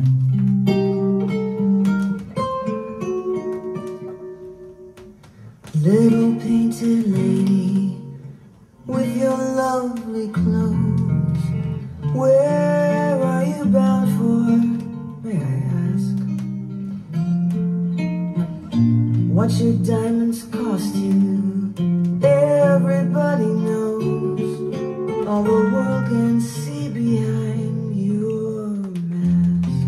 Little painted lady with your lovely clothes, where are you bound for, may I ask? What your diamonds cost you, everybody knows. All the world can see behind your mask.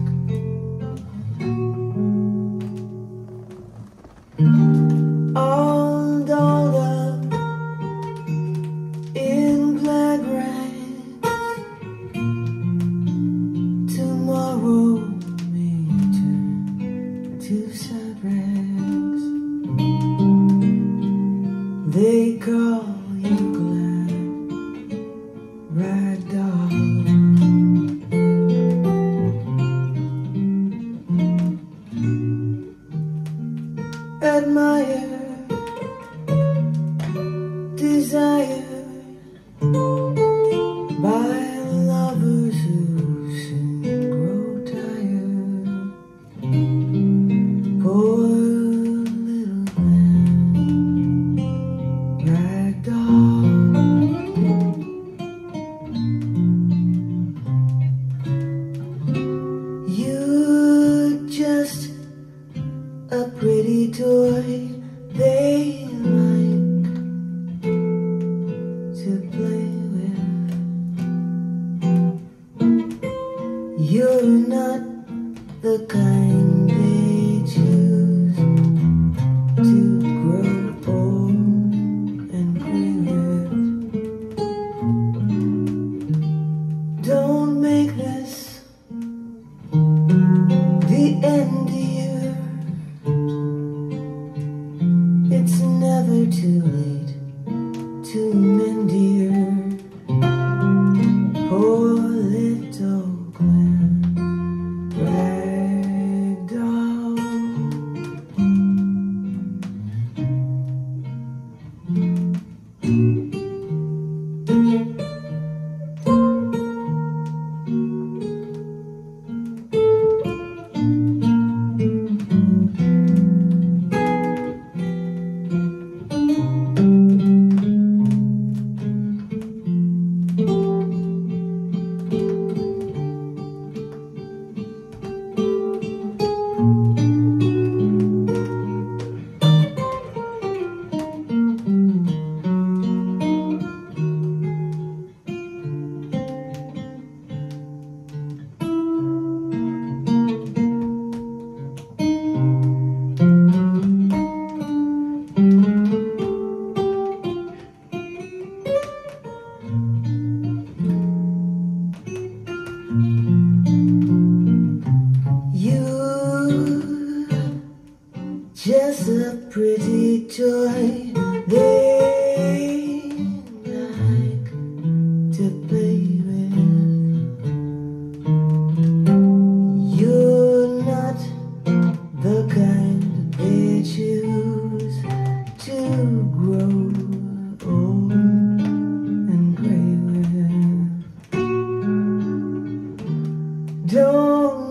All dolled up in glad rags, tomorrow may turn to sad rags. They call you glad rag doll. Admire, desire by lovers who soon grow tired. Poor little man, rag doll. You're just a pretty toy they like to play with. You're not the kind they choose to grow old and gray with. Don't make this the end of you. It's never too late to mend, dear. Poor little Glen rag doll. Just a pretty toy they like to play with. You're not the kind they choose to grow old and gray with. Don't